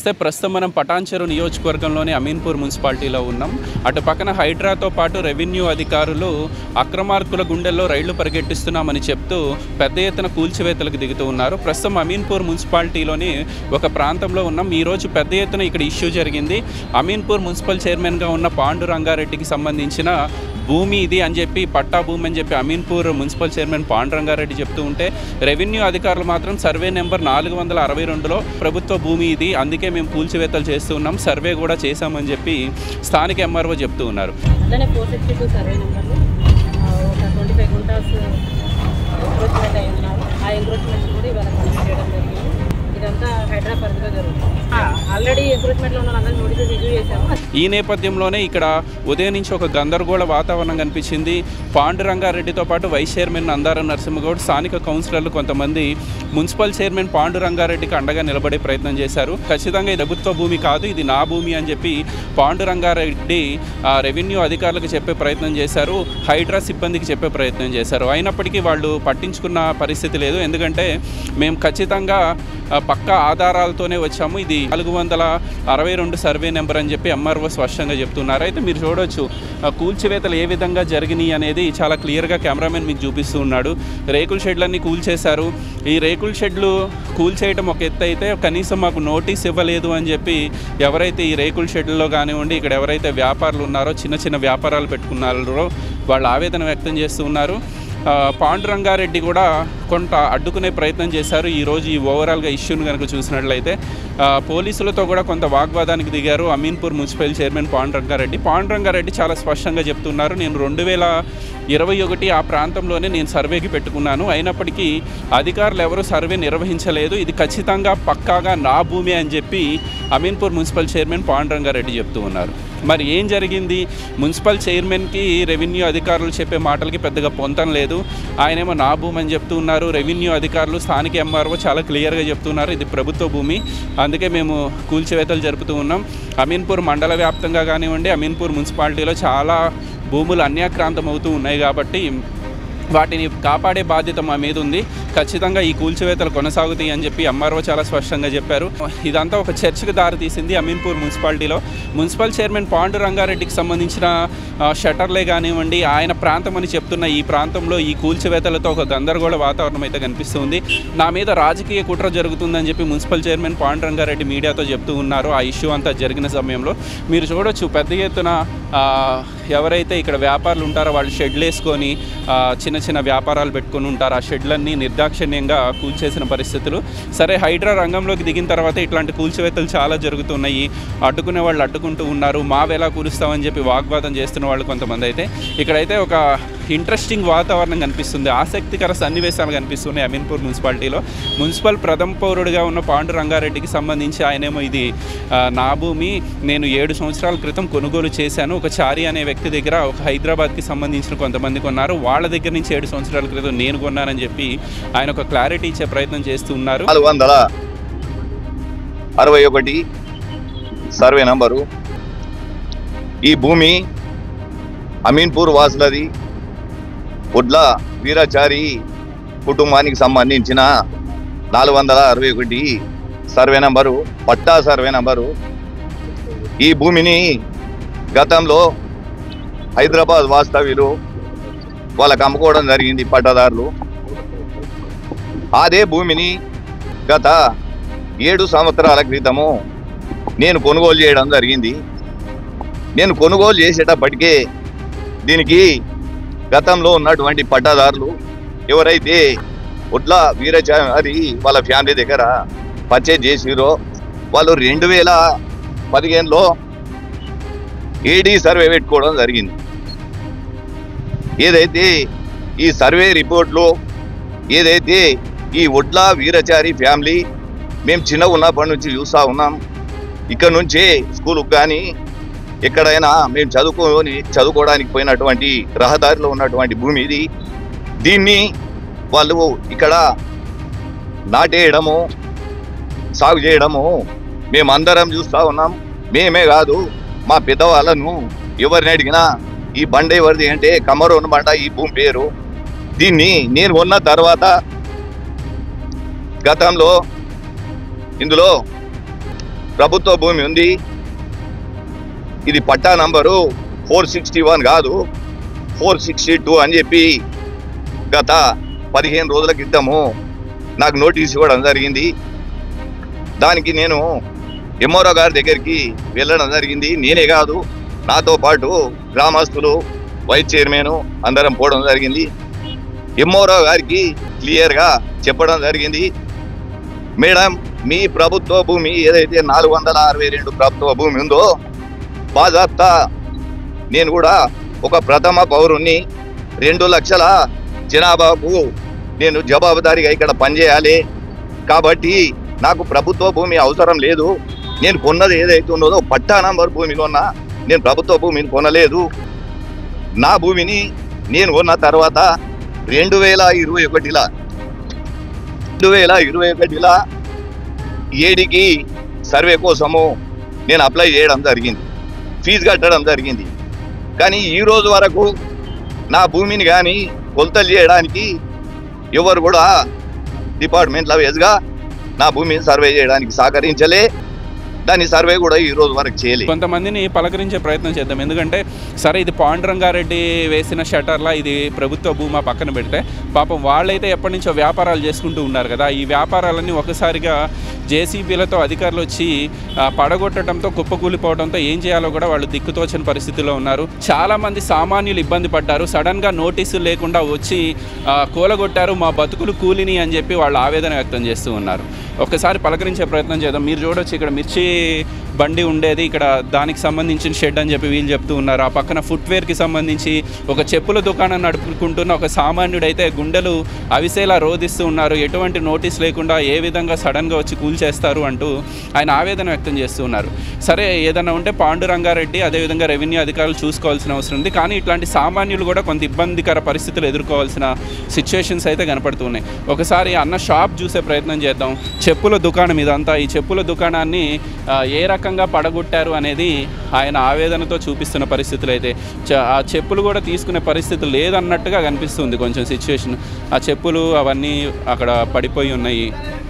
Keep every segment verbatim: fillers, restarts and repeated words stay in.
నమస్తే. ప్రస్తుతం మనం పటాన్చెరు నియోజకవర్గంలోని అమీన్పూర్ మున్సిపాలిటీలో ఉన్నాం. అటు పక్కన హైడ్రాతో పాటు రెవెన్యూ అధికారులు అక్రమార్కుల గుండెల్లో రైళ్లు పరిగెట్టిస్తున్నామని చెప్తూ పెద్ద ఎత్తున కూల్చివేతలకు దిగుతూ ఉన్నారు. ప్రస్తుతం అమీన్పూర్ మున్సిపాలిటీలోని ఒక ప్రాంతంలో ఉన్నాం. ఈరోజు పెద్ద ఎత్తున ఇక్కడ ఇష్యూ జరిగింది. అమీన్పూర్ మున్సిపల్ చైర్మన్గా ఉన్న పాండు రంగారెడ్డికి సంబంధించిన భూమి ఇది అని చెప్పి, పట్టా భూమి అని చెప్పి అమీన్పూర్ మున్సిపల్ చైర్మన్ పాండు రంగారెడ్డి చెప్తూ ఉంటే, రెవెన్యూ అధికారులు మాత్రం సర్వే నెంబర్ నాలుగు వందల అరవై రెండులో ప్రభుత్వ భూమి ఇది, అందుకే మేము కూల్చివేతలు చేస్తూ ఉన్నాం, సర్వే కూడా చేశామని చెప్పి స్థానిక ఎంఆర్ఓ చెప్తూ ఉన్నారు. ఈ నేపథ్యంలోనే ఇక్కడ ఉదయం నుంచి ఒక గందరగోళ వాతావరణం కనిపించింది. పాండు రంగారెడ్డితో పాటు వైస్ చైర్మన్ అందారం నరసింహగౌడ్, స్థానిక కౌన్సిలర్లు కొంతమంది మున్సిపల్ చైర్మన్ పాండు రంగారెడ్డికి అండగా నిలబడే ప్రయత్నం చేశారు. ఖచ్చితంగా ఇది ప్రభుత్వ భూమి కాదు, ఇది నా భూమి అని చెప్పి పాండు రంగారెడ్డి రెవెన్యూ అధికారులకు చెప్పే ప్రయత్నం చేశారు, హైడ్రా సిబ్బందికి చెప్పే ప్రయత్నం చేశారు. అయినప్పటికీ వాళ్ళు పట్టించుకున్న పరిస్థితి లేదు. ఎందుకంటే మేము ఖచ్చితంగా పక్కా ఆధారాలతోనే వచ్చాము, ఇది నాలుగు వందల అరవై రెండు సర్వే నెంబర్ అని చెప్పి ఎంఆర్ఓ స్పష్టంగా చెప్తున్నారు. అయితే మీరు చూడవచ్చు కూల్చివేతలు ఏ విధంగా జరిగినాయి అనేది చాలా క్లియర్గా కెమెరామెన్ మీకు చూపిస్తూ ఉన్నాడు. రేకుల షెడ్లన్నీ కూల్చేశారు. ఈ రేకుల షెడ్లు కూల్చేయటం ఒక ఎత్తు అయితే, కనీసం మాకు నోటీస్ ఇవ్వలేదు అని చెప్పి ఎవరైతే ఈ రేకుల షెడ్లలో కానివ్వండి, ఇక్కడ ఎవరైతే వ్యాపారులు ఉన్నారో, చిన్న చిన్న వ్యాపారాలు పెట్టుకున్నారో వాళ్ళు ఆవేదన వ్యక్తం చేస్తూ ఉన్నారు. పాండు రంగారెడ్డి కూడా కొంత అడ్డుకునే ప్రయత్నం చేశారు. ఈరోజు ఈ ఓవరాల్గా ఇష్యూను కనుక చూసినట్లయితే పోలీసులతో కూడా కొంత వాగ్వాదానికి దిగారు అమీన్పూర్ మున్సిపల్ చైర్మన్ పాండు రంగారెడ్డి. పాండు రంగారెడ్డి చాలా స్పష్టంగా చెప్తున్నారు, నేను రెండు వేల ఇరవై ఒకటి ఆ ప్రాంతంలోనే నేను సర్వేకి పెట్టుకున్నాను, అయినప్పటికీ అధికారులు ఎవరు సర్వే నిర్వహించలేదు, ఇది ఖచ్చితంగా పక్కాగా నా భూమి అని చెప్పి అమీన్పూర్ మున్సిపల్ చైర్మన్ పాండు రంగారెడ్డి చెప్తూ ఉన్నారు. మరి ఏం జరిగింది? మున్సిపల్ చైర్మన్కి రెవెన్యూ అధికారులు చెప్పే మాటలకి పెద్దగా పొంతం లేదు. ఆయనేమో నా భూమి అని చెప్తూ ఉన్నారు. రెవెన్యూ అధికారులు, స్థానిక ఎంఆర్ఓ చాలా క్లియర్గా చెప్తున్నారు ఇది ప్రభుత్వ భూమి, అందుకే మేము కూల్చివేతలు జరుపుతూ ఉన్నాం. అమీన్పూర్ మండల వ్యాప్తంగా కానివ్వండి, అమీన్పూర్ మున్సిపాలిటీలో చాలా భూములు అన్యాక్రాంతం అవుతూ ఉన్నాయి కాబట్టి వాటిని కాపాడే బాధ్యత మా మీద ఉంది. ఖచ్చితంగా ఈ కూల్చివేతలు కొనసాగుతాయి అని చెప్పి ఎంఆర్ఓ చాలా స్పష్టంగా చెప్పారు. ఇదంతా ఒక చర్చకు దారితీసింది అమీన్పూర్ మున్సిపాలిటీలో. మున్సిపల్ చైర్మన్ పాండు రంగారెడ్డికి సంబంధించిన షట్టర్లే కానివ్వండి, ఆయన ప్రాంతం అని చెప్తున్న ఈ ప్రాంతంలో ఈ కూల్చివేతలతో ఒక గందరగోళ వాతావరణం అయితే కనిపిస్తుంది. నా మీద రాజకీయ కుట్ర జరుగుతుందని చెప్పి మున్సిపల్ చైర్మన్ పాండు రంగారెడ్డి మీడియాతో చెప్తూ ఉన్నారు. ఆ ఇష్యూ అంతా జరిగిన సమయంలో మీరు చూడొచ్చు, పెద్ద ఎత్తున ఎవరైతే ఇక్కడ వ్యాపారులు ఉంటారో వాళ్ళు షెడ్లు వేసుకొని చిన్న చిన్న వ్యాపారాలు పెట్టుకొని ఉంటారు. ఆ షెడ్లన్నీ నిర్దాక్షిణ్యంగా కూల్చేసిన పరిస్థితులు. సరే, హైడ్రా రంగంలోకి దిగిన తర్వాత ఇట్లాంటి కూల్చివేతలు చాలా జరుగుతున్నాయి. అడ్డుకునే వాళ్ళు అడ్డుకుంటూ ఉన్నారు. మావెలా కూలుస్తామని చెప్పి వాగ్వాదం చేస్తున్న వాళ్ళు కొంతమంది. అయితే ఇక్కడైతే ఒక ఇంట్రెస్టింగ్ వాతావరణం కనిపిస్తుంది, ఆసక్తికర సన్నివేశాలు కనిపిస్తున్నాయి అమీన్పూర్ మున్సిపాలిటీలో. మున్సిపల్ ప్రథమ పౌరుడిగా ఉన్న పాండు రంగారెడ్డికి సంబంధించి ఆయనేమో ఇది నా భూమి, నేను ఏడు సంవత్సరాల క్రితం కొనుగోలు చేశాను, ఒక చారి అనే వ్యక్తి దగ్గర, ఒక హైదరాబాద్కి సంబంధించిన కొంతమంది కొన్నారు, వాళ్ళ దగ్గర నుంచి ఏడు సంవత్సరాల క్రితం నేను కొన్నానని చెప్పి ఆయన ఒక క్లారిటీ ఇచ్చే ప్రయత్నం చేస్తూ ఉన్నారు. నాలుగు వందల అరవై ఒకటి సర్వే నంబరు. ఈ భూమి అమీన్పూర్ వాసులది. ఒడ్ల వీరాచారి కుటుంబానికి సంబంధించిన నాలుగు వందల అరవై ఒకటి సర్వే నంబరు, పట్టా సర్వే నంబరు. ఈ భూమిని గతంలో హైదరాబాద్ వాస్తవ్యులు వాళ్ళకి అమ్ముకోవడం జరిగింది పట్టాదారులు. అదే భూమిని గత ఏడు సంవత్సరాల క్రితము నేను కొనుగోలు చేయడం జరిగింది. నేను కొనుగోలు చేసేటప్పటికే దీనికి గతంలో ఉన్నటువంటి పట్టాదారులు ఎవరైతే ఒడ్ల వీరాచారి వాళ్ళ ఫ్యామిలీ దగ్గర పర్చేజ్ చేసిరో వాళ్ళు రెండు వేల పదిహేనులో ఏడీ సర్వే పెట్టుకోవడం జరిగింది. ఏదైతే ఈ సర్వే రిపోర్ట్లో ఏదైతే ఈ ఒడ్ల వీరాచారి ఫ్యామిలీ మేము చిన్నగా ఉన్నప్పటి నుంచి చూస్తూ ఉన్నాం, ఇక్కడ నుంచే స్కూల్కి కానీ ఎక్కడైనా మేము చదువుకొని చదువుకోవడానికి పోయినటువంటి రహదారిలో ఉన్నటువంటి భూమి ఇది. దీన్ని వాళ్ళు ఇక్కడ నాటేయడము, సాగు చేయడము మేమందరం చూస్తూ ఉన్నాం. మేమే కాదు, మా పెద్దవాళ్ళను ఎవరిని అడిగినా ఈ బండ ఎవరిది అంటే కమరోన్ బండ ఈ భూమి పేరు. దీన్ని నేను ఉన్న తర్వాత గతంలో ఇందులో ప్రభుత్వ భూమి ఉంది. ఇది పట్టా నంబరు ఫోర్ సిక్స్టీ వన్ కాదు, ఫోర్ సిక్స్టీ టూ అని చెప్పి గత పదిహేను రోజుల క్రితము నాకు నోటీస్ ఇవ్వడం జరిగింది. దానికి నేను ఎంఆర్ఓ గారి దగ్గరికి వెళ్ళడం జరిగింది. నేనే కాదు, నాతో పాటు గ్రామస్తులు, వైస్ చైర్మన్ అందరం పోవడం జరిగింది. ఎంఆర్ఓ గారికి క్లియర్గా చెప్పడం జరిగింది, మేడం మీ ప్రభుత్వ భూమి ఏదైతే నాలుగు వందల అరవై రెండు ప్రభుత్వ భూమి ఉందో బాజాప్తా నేను కూడా ఒక ప్రథమ పౌరుణ్ణి, రెండు లక్షల జనాభాకు నేను జవాబుదారీగా ఇక్కడ పనిచేయాలి. కాబట్టి నాకు ప్రభుత్వ భూమి అవసరం లేదు. నేను కొన్నది ఏదైతే ఉన్నదో పట్టా నంబర్ భూమి కొన్నా, నేను ప్రభుత్వ భూమిని కొనలేదు. నా భూమిని నేను కొన్న తర్వాత రెండు వేల ఇరవై ఒకటిలా రెండు వేల ఇరవై ఒకటిలా ఏడికి సర్వే కోసము నేను అప్లై చేయడం జరిగింది, ఫీజు కట్టడం జరిగింది. కానీ ఈ రోజు వరకు నా భూమిని కానీ కొలతలు చేయడానికి ఎవరు కూడా డిపార్ట్మెంట్లో వేసుగా నా భూమిని సర్వే చేయడానికి సహకరించలే. దాని సర్వే కూడా ఈ రోజు వరకు చేయలేదు. కొంతమందిని పలకరించే ప్రయత్నం చేద్దాం. ఎందుకంటే సరే ఇది పాండురంగారెడ్డి వేసిన షటర్లా ఇది ప్రభుత్వ భూమా పక్కన పెడితే పాపం వాళ్ళైతే ఎప్పటి నుంచో వ్యాపారాలు చేసుకుంటూ ఉన్నారు కదా. ఈ వ్యాపారాలన్నీ ఒకసారిగా జేసీబీలతో అధికారులు వచ్చి పడగొట్టడంతో కుప్పకూలిపోవడంతో ఏం చేయాలో కూడా వాళ్ళు దిక్కుతోచని పరిస్థితిలో ఉన్నారు. చాలామంది సామాన్యులు ఇబ్బంది పడ్డారు. సడన్గా నోటీసులు లేకుండా వచ్చి కూలగొట్టారు, మా బతుకులు కూలిని అని చెప్పి వాళ్ళు ఆవేదన వ్యక్తం చేస్తూ ఉన్నారు. ఒకసారి పలకరించే ప్రయత్నం చేద్దాం. మీరు చూడొచ్చు ఇక్కడ మిర్చి బండి ఉండేది, ఇక్కడ దానికి సంబంధించిన షెడ్ అని చెప్పి వీళ్ళు చెప్తూ ఉన్నారు. ఆ పక్కన ఫుట్వేర్కి సంబంధించి ఒక చెప్పుల దుకాణం నడుపుకుంటున్న ఒక సామాన్యుడైతే గుండెలు అవిసేలా రోధిస్తూ ఉన్నారు. ఎటువంటి నోటీస్ లేకుండా ఏ విధంగా సడన్గా వచ్చి కూల్చేస్తారు అంటూ ఆయన ఆవేదన వ్యక్తం చేస్తూ ఉన్నారు. సరే ఏదైనా ఉంటే పాండురంగారెడ్డి అదేవిధంగా రెవెన్యూ అధికారులు చూసుకోవాల్సిన అవసరం ఉంది. కానీ ఇట్లాంటి సామాన్యులు కూడా కొంత ఇబ్బందికర పరిస్థితులు ఎదుర్కోవాల్సిన సిచ్యువేషన్స్ అయితే కనపడుతున్నాయి. ఒకసారి అన్న షాప్ చూసే ప్రయత్నం చేద్దాం. చెప్పుల దుకాణం ఇదంతా. ఈ చెప్పుల దుకాణాన్ని ఏ రకంగా పడగొట్టారు అనేది ఆయన ఆవేదనతో చూపిస్తున్న పరిస్థితులు అయితే ఆ చెప్పులు కూడా తీసుకునే పరిస్థితి లేదన్నట్టుగా కనిపిస్తుంది కొంచెం సిచ్యువేషన్. ఆ చెప్పులు అవన్నీ అక్కడ పడిపోయి ఉన్నాయి.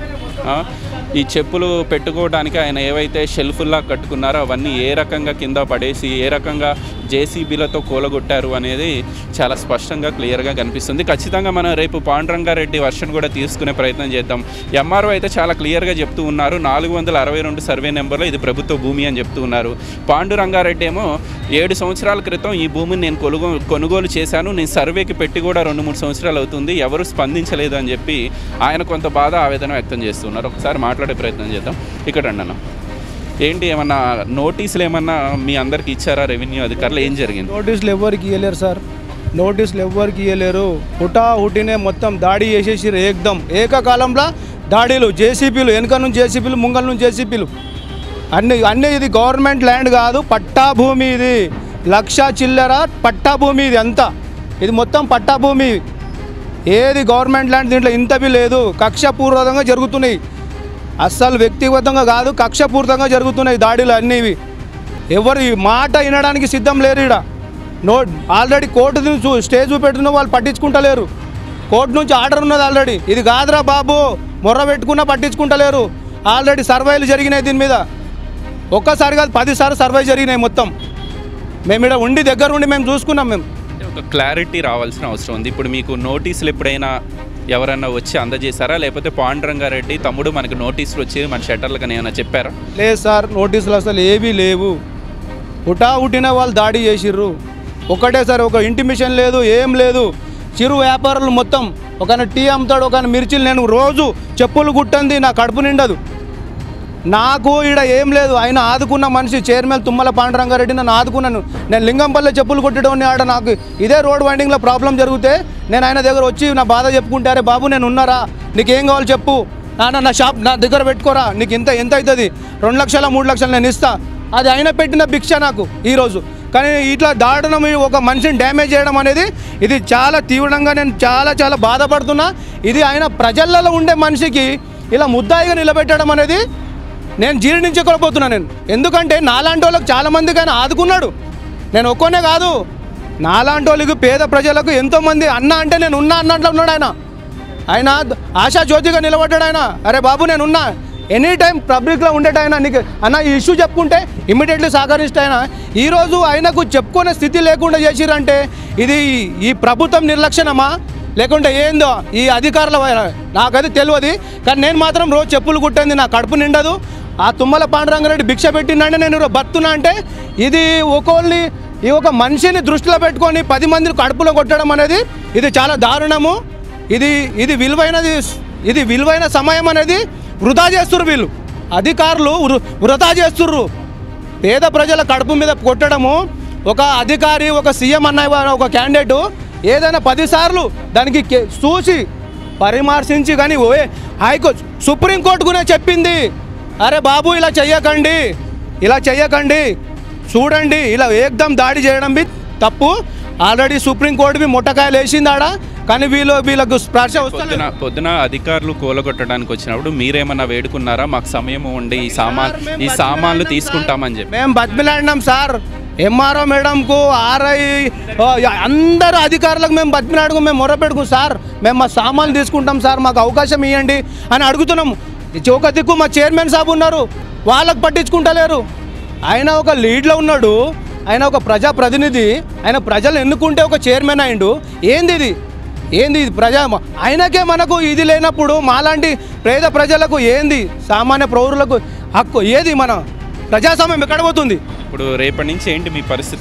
ఈ చెప్పులు పెట్టుకోవడానికి ఆయన ఏవైతే షెల్ఫుల్లా కట్టుకున్నారో అవన్నీ ఏ రకంగా కింద పడేసి ఏ రకంగా జేసీబీలతో కూలగొట్టారు అనేది చాలా స్పష్టంగా క్లియర్గా కనిపిస్తుంది. ఖచ్చితంగా మనం రేపు పాండురంగారెడ్డి వర్షన్ కూడా తీసుకునే ప్రయత్నం చేద్దాం. ఎంఆర్ఓ అయితే చాలా క్లియర్గా చెప్తూ ఉన్నారు, నాలుగు వందల అరవై రెండు సర్వే నెంబర్లో ఇది ప్రభుత్వ భూమి అని చెప్తూ ఉన్నారు. పాండురంగారెడ్డి ఏమో ఏడు సంవత్సరాల క్రితం ఈ భూమిని నేను కొనుగో కొనుగోలు చేశాను, నేను సర్వేకి పెట్టి కూడా రెండు మూడు సంవత్సరాలు అవుతుంది, ఎవరు స్పందించలేదు అని చెప్పి ఆయన కొంత బాధ ఆవేదన వ్యక్తం చేస్తున్నారు. ఒకసారి మాట్లాడే ప్రయత్నం చేద్దాం. ఇక్కడ రండి అన్న, ఏంటి ఏమన్నా నోటీసులు ఏమన్నా మీ అందరికి ఇచ్చారా రెవెన్యూ అధికారులు? ఏం జరిగింది? నోటీసులు ఎవరికి ఇవ్వలేరు సార్, నోటీసులు ఎవరికి ఇవ్వలేరు. హుటా హుటినే మొత్తం దాడి చేసేసి ఏకదం ఏకకాలంలో దాడిలు, జేసీపీలు వెనక నుంచి జేసీపీలు, ముంగల నుంచి జేసీపీలు అన్ని అన్నీ. ఇది గవర్నమెంట్ ల్యాండ్ కాదు, పట్టా భూమి. ఇది లక్ష చిల్లర పట్టా భూమి. ఇది అంతా ఇది మొత్తం పట్టా భూమి. ఏది గవర్నమెంట్ ల్యాండ్ దీంట్లో ఇంతవి లేదు. కక్షపూర్వకంగా జరుగుతున్నాయి, అస్సలు వ్యక్తిగతంగా కాదు, కక్షపూర్తంగా జరుగుతున్నాయి దాడులు అన్నీవి. ఎవరు ఈ మాట వినడానికి సిద్ధం లేరు. ఇక్కడ నో ఆల్రెడీ కోర్టు నుంచి స్టేజ్ చూపెట్టిన వాళ్ళు పట్టించుకుంటలేరు. కోర్టు నుంచి ఆర్డర్ ఉన్నది ఆల్రెడీ. ఇది కాదురా బాబు మొర్ర పెట్టుకున్నా పట్టించుకుంటలేరు. ఆల్రెడీ సర్వేలు జరిగినాయి దీని మీద. ఒక్కసారి కాదు పదిసార్లు సర్వే జరిగినాయి మొత్తం. మేము ఇక్కడ ఉండి దగ్గర ఉండి మేము చూసుకున్నాం. మేము ఒక క్లారిటీ రావాల్సిన అవసరం ఉంది. ఇప్పుడు మీకు నోటీసులు ఎప్పుడైనా ఎవరన్నా వచ్చి అందజేశారా, లేకపోతే పాండురంగారెడ్డి తమ్ముడు మనకు నోటీసులు వచ్చి మన షట్టర్లకు ఏమైనా చెప్పారా? లేదు సార్, నోటీసులు అసలు ఏవీ లేవు. హుటా హుటిన వాళ్ళు దాడి చేసిర్రు ఒకటే సార్. ఒక ఇంటిమిషన్ లేదు, ఏం లేదు. చిరు వ్యాపారులు మొత్తం, ఒక టీ అమ్ముతాడు, ఒక మిర్చిలు. నేను రోజు చెప్పులు కుట్టంది నా కడుపు నిండదు. నాకు ఈడ ఏం లేదు. ఆయన ఆదుకున్న మనిషి చైర్మన్ తుమ్మల పాండురంగారెడ్డి నన్ను ఆదుకున్నాను. నేను లింగంపల్లి చెప్పులు కుట్టడం ఆడ నాకు ఇదే రోడ్ వైండింగ్లో ప్రాబ్లం జరిగితే నేను ఆయన దగ్గర వచ్చి నా బాధ చెప్పుకుంటారే, బాబు నేను ఉన్నారా, నీకేం కావాలి చెప్పు, నాన్న నా షాప్ నా దగ్గర పెట్టుకోరా, నీకు ఎంత ఎంత అవుతుంది, రెండు లక్షల మూడు లక్షలు నేను ఇస్తా. అది ఆయన పెట్టిన భిక్ష నాకు ఈరోజు. కానీ ఇట్లా దాడడం, ఒక మనిషిని డ్యామేజ్ చేయడం అనేది ఇది చాలా తీవ్రంగా నేను చాలా చాలా బాధపడుతున్నా. ఇది ఆయన ప్రజలలో ఉండే మనిషికి ఇలా ముద్దాయిగా నిలబెట్టడం అనేది నేను జీర్ణించుకోలేకపోతున్నాను నేను. ఎందుకంటే నాలాంటి వాళ్ళకి చాలామందికి ఆయన ఆదుకున్నాడు. నేను ఒక్కనే కాదు, నాలాంటి వాళ్ళకి పేద ప్రజలకు ఎంతోమంది అన్న అంటే నేను ఉన్నా అన్నట్లు ఉన్నాడు ఆయన. ఆయన ఆశా జ్యోతిగా నిలబడ్డాడు ఆయన. అరే బాబు నేను ఉన్నా, ఎనీ టైం పబ్లిక్లో ఉండేటైనా నీకు అన్న ఈ ఇష్యూ చెప్పుకుంటే ఇమ్మీడియట్లీ సహకరిస్తాయన ఈరోజు ఆయనకు చెప్పుకునే స్థితి లేకుండా చేసిరంటే ఇది ఈ ప్రభుత్వం నిర్లక్ష్యమా లేకుంటే ఏందో ఈ అధికారుల నాకైతే తెలియదు. కానీ నేను మాత్రం రోజు చెప్పులు కుట్టింది నా కడుపు నిండదు. ఆ తుమ్మల పాండురంగారెడ్డి భిక్ష పెట్టిందంటే నేను బతున్నా అంటే ఇది ఒకళ్ళని ఈ ఒక మనిషిని దృష్టిలో పెట్టుకొని పది మందిని కడుపులో కొట్టడం అనేది ఇది చాలా దారుణము. ఇది ఇది విలువైనది ఇది విలువైన సమయం అనేది వృధా చేస్తుర్రు వీళ్ళు అధికారులు వృధా చేస్తుర్రు. పేద ప్రజల కడుపు మీద కొట్టడము ఒక అధికారి ఒక సీఎం అన్న ఒక క్యాండిడేటు ఏదైనా పదిసార్లు దానికి చూసి పరిమర్శించి కానీ ఓే హైకోర్టు సుప్రీంకోర్టు కూడా చెప్పింది, అరే బాబు ఇలా చెయ్యకండి ఇలా చెయ్యకండి చూడండి ఇలా ఏకదం దాడి చేయడం బి తప్పు. ఆల్రెడీ సుప్రీంకోర్టు బి ముట్టకాయలు వేసిందాడ కానీ వీళ్ళు వీళ్ళకు స్పర్శ పొద్దున పొద్దున అధికారులు కూలగొట్టడానికి వచ్చినప్పుడు మీరేమన్నా వేడుకున్నారా? మాకు సమయం ఉండి ఈ సామాన్ ఈ సామాన్లు తీసుకుంటామని చెప్పి మేము బతిమిలాడినాం సార్. ఎంఆర్ఓ మేడంకు ఆర్ఐ అందరూ అధికారులకు మేము బతిమిలాడుకు మేము మొర్ర పెట్టుకు సార్ మేము మా సామాన్లు తీసుకుంటాం సార్ మాకు అవకాశం ఇవ్వండి అని అడుగుతున్నాము. చౌక దిక్కు మా చైర్మన్ సాబ్ ఉన్నారు వాళ్ళకు పట్టించుకుంటలేరు. ఆయన ఒక లీడ్లో ఉన్నాడు, ఆయన ఒక ప్రజాప్రతినిధి, ఆయన ప్రజలు ఎన్నుకుంటే ఒక చైర్మన్ అయిండు. ఏంది ఇది ఏంది ఇది ప్రజా ఆయనకే మనకు ఇది లేనప్పుడు మాలాంటి పేద ప్రజలకు ఏంది సామాన్య పౌరులకు హక్కు ఏది మన ప్రజాస్వామ్యం ఎక్కడ పోతుంది? ఇప్పుడు రేపటి నుంచి ఏంటి మీ పరిస్థితి?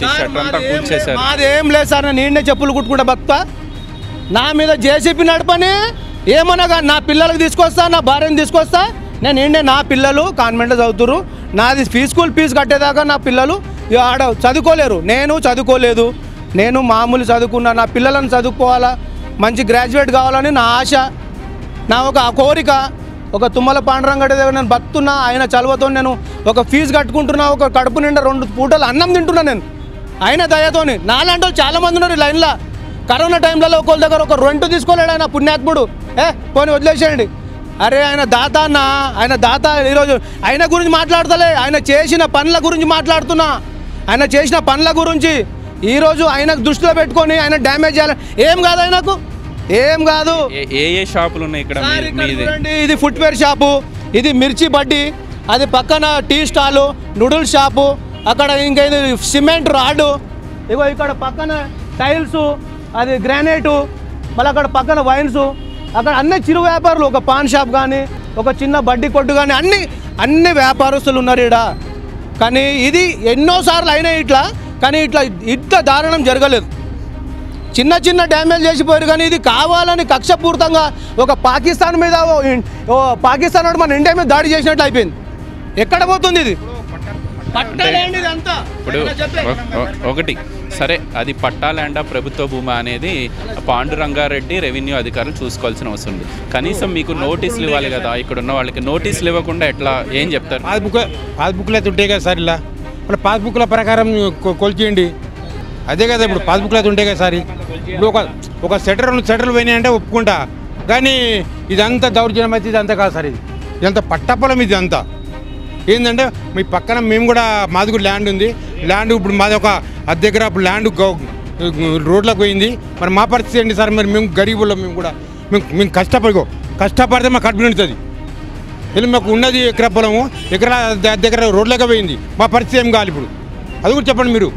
మాదేం లేదు సార్, నేను నేనే చెప్పులు కుట్టుకుంటా బతుకా. నా మీద జేసీపీ నడపని ఏమనగా నా పిల్లలకు తీసుకొస్తా నా భార్యను తీసుకొస్తా. నేను ఏంటే నా పిల్లలు కాన్వెంట్లో చదువుతురు, నాది ఫీజు స్కూల్ ఫీజు కట్టేదాకా నా పిల్లలు ఆడ చదువుకోలేరు. నేను చదువుకోలేదు, నేను మామూలు చదువుకున్నా, నా పిల్లలను చదువుకోవాలా మంచి గ్రాడ్యుయేట్ కావాలని నా ఆశ, నా ఒక కోరిక. ఒక తుమ్మల పాండురంగడి దగ్గర నేను బతున్నా, ఆయన చదువుతో నేను ఒక ఫీజు కట్టుకుంటున్నా, ఒక కడుపు నిండా రెండు పూటలు అన్నం తింటున్నా నేను ఆయన దయతోని. నాలాంటి వాళ్ళు చాలామంది ఉన్నారు ఈ లైన్లో. కరోనా టైంలలో ఒకళ్ళ దగ్గర ఒక రెంట్ తీసుకోలేడు ఆయన పుణ్యాత్ముడు, ఏ పోనీ వదిలేసేయండి. అరే ఆయన దాత అన్న, ఆయన దాత. ఈరోజు ఆయన గురించి మాట్లాడతలే, ఆయన చేసిన పనుల గురించి మాట్లాడుతున్నా. ఆయన చేసిన పనుల గురించి ఈరోజు ఆయనకు దృష్టిలో పెట్టుకొని ఆయన డ్యామేజ్ చేయాలి. ఏం కాదు ఆయనకు, ఏం కాదు. ఏ ఏ షాపులు ఉన్నాయి ఇక్కడ? ఇది ఫుట్వేర్ షాపు, ఇది మిర్చి బడ్డీ, అది పక్కన టీ స్టాలు, నూడిల్స్ షాపు, అక్కడ ఇంకా ఇది సిమెంట్ రాడు, ఇగో ఇక్కడ పక్కన టైల్స్, అది గ్రానైటు, మళ్ళీ అక్కడ పక్కన వైన్స్, అక్కడ అన్ని చిరు వ్యాపారులు, ఒక పాన్ షాప్ కానీ ఒక చిన్న బడ్డీ కొట్టు కానీ అన్ని అన్ని వ్యాపారస్తులు ఉన్నారు ఇక్కడ. కానీ ఇది ఎన్నోసార్లు అయినాయి ఇట్లా, కానీ ఇట్లా ఇంత దారుణం జరగలేదు. చిన్న చిన్న డ్యామేజ్ చేసిపోయారు కానీ ఇది కావాలని కక్షపూరితంగా ఒక పాకిస్తాన్ మీద ఓ పాకిస్తాన్ వాడు మన ఇండియా మీద దాడి చేసినట్లు అయిపోయింది. ఎక్కడ పోతుంది ఇది? ఇప్పుడు ఒకటి సరే, అది పట్టా ల్యాండా ప్రభుత్వ భూమా అనేది పాండురంగారెడ్డి రెవెన్యూ అధికారులు చూసుకోవాల్సిన అవసరం ఉంది. కనీసం మీకు నోటీసులు ఇవ్వాలి కదా, ఇక్కడ ఉన్న వాళ్ళకి నోటీసులు ఇవ్వకుండా ఎట్లా ఏం చెప్తారు? పాస్బుక్ పాస్బుక్లు అయితే ఉంటాయి కదా సార్, ఇలా మన పాస్బుక్ల ప్రకారం కొలిచేయండి, అదే కదా ఇప్పుడు పాస్బుక్లు అయితే ఉంటాయి కదా సార్. ఇప్పుడు ఒక ఒక సెటర్ సెటర్లు పోయినాయంటే ఒప్పుకుంటా, కానీ ఇదంతా దౌర్జన్యం అయితే ఇదంతా కాదు సార్. ఇది ఇదంతా పట్టపొలం, ఇది అంతా ఏంటంటే మీ పక్కన మేము కూడా మాది కూడా ల్యాండ్ ఉంది. ల్యాండ్ ఇప్పుడు మాది ఒక అద్దె దగ్గర అప్పుడు ల్యాండ్ రోడ్లకు పోయింది. మరి మా పరిస్థితి ఏంటి సార్? మరి మేము గరీబుల్లో మేము కూడా మేము మేము కష్టపడుకో కష్టపడితే మాకు కడుపు నిండుతుంది. వెళ్ళి మాకు ఉన్నది ఎకరా పొలము, ఎకరా దగ్గర రోడ్లకే పోయింది. మా పరిస్థితి ఏం కావాలి ఇప్పుడు? అది కూడా చెప్పండి మీరు.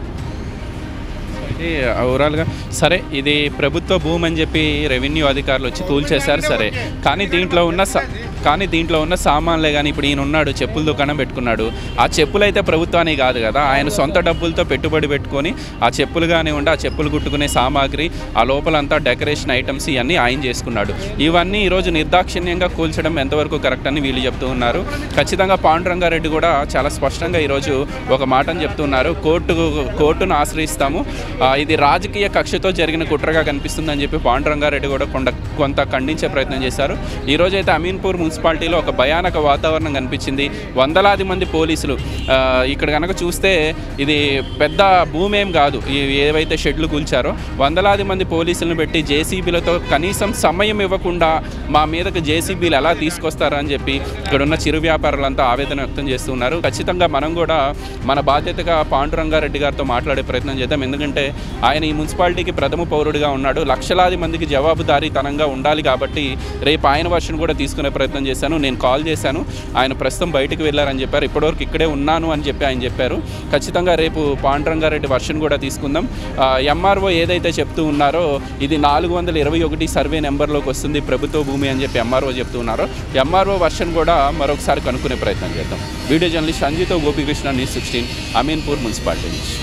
ఓవరాల్గా సరే, ఇది ప్రభుత్వ భూమి అని చెప్పి రెవెన్యూ అధికారులు వచ్చి కూల్చేశారు సరే, కానీ దీంట్లో ఉన్న కానీ దీంట్లో ఉన్న సామాన్లే కానీ ఇప్పుడు ఈయన ఉన్నాడు, చెప్పుల దుకాణం పెట్టుకున్నాడు. ఆ చెప్పులు అయితే ప్రభుత్వానికి కాదు కదా, ఆయన సొంత డబ్బులతో పెట్టుబడి పెట్టుకొని ఆ చెప్పులు కానివ్వండి, ఆ చెప్పులు కుట్టుకునే సామాగ్రి, ఆ లోపలంతా డెకరేషన్ ఐటమ్స్ ఇవన్నీ ఆయన చేసుకున్నాడు. ఇవన్నీ ఈరోజు నిర్దాక్షిణ్యంగా కూల్చడం ఎంతవరకు కరెక్ట్ అని వీళ్ళు చెప్తూ ఉన్నారు. ఖచ్చితంగా పాండురంగారెడ్డి కూడా చాలా స్పష్టంగా ఈరోజు ఒక మాటను చెప్తున్నారు, కోర్టు కోర్టును ఆశ్రయిస్తాము, ఇది రాజకీయ కక్షతో జరిగిన కుట్రగా కనిపిస్తుందని చెప్పి పాండురంగారెడ్డి కూడా కొంత కొంత ఖండించే ప్రయత్నం చేశారు. ఈరోజు అయితే అమీన్పూర్ మున్సిపాలిటీలో ఒక భయానక వాతావరణం కనిపించింది. వందలాది మంది పోలీసులు, ఇక్కడ కనుక చూస్తే ఇది పెద్ద భూమి ఏం కాదు, ఏవైతే షెడ్లు కూల్చారో వందలాది మంది పోలీసులను పెట్టి జేసీబీలతో కనీసం సమయం ఇవ్వకుండా మా మీదకు జేసీబీలు ఎలా తీసుకొస్తారని చెప్పి ఇక్కడున్న చిరు వ్యాపారులంతా ఆవేదన వ్యక్తం చేస్తున్నారు. ఖచ్చితంగా మనం కూడా మన బాధ్యతగా పాండురంగారెడ్డి గారితో మాట్లాడే ప్రయత్నం చేద్దాం. ఎందుకంటే ఆయన ఈ మున్సిపాలిటీకి ప్రథమ పౌరుడిగా ఉన్నాడు. లక్షలాది మందికి జవాబుదారీతనంగా ఉండాలి కాబట్టి రేపు ఆయన వర్షన్ కూడా తీసుకునే ప్రయత్నం చేశాను. నేను కాల్ చేశాను, ఆయన ప్రస్తుతం బయటకు వెళ్ళారని చెప్పారు. ఇప్పటివరకు ఇక్కడే ఉన్నాను అని చెప్పి ఆయన చెప్పారు. ఖచ్చితంగా రేపు పాండురంగారెడ్డి వర్షన్ కూడా తీసుకుందాం. ఎంఆర్ఓ ఏదైతే చెప్తూ ఉన్నారో ఇది నాలుగు వందల ఇరవై ఒకటి సర్వే నెంబర్లోకి వస్తుంది ప్రభుత్వ భూమి అని చెప్పి ఎంఆర్ఓ చెప్తూ ఉన్నారో ఎంఆర్ఓ వర్షన్ కూడా మరొకసారి కనుక్కునే ప్రయత్నం చేద్దాం. వీడియో జర్నలిస్ట్ సంజీతో Gopikrishna, news sixteen, Ameenpur municipality నుంచి.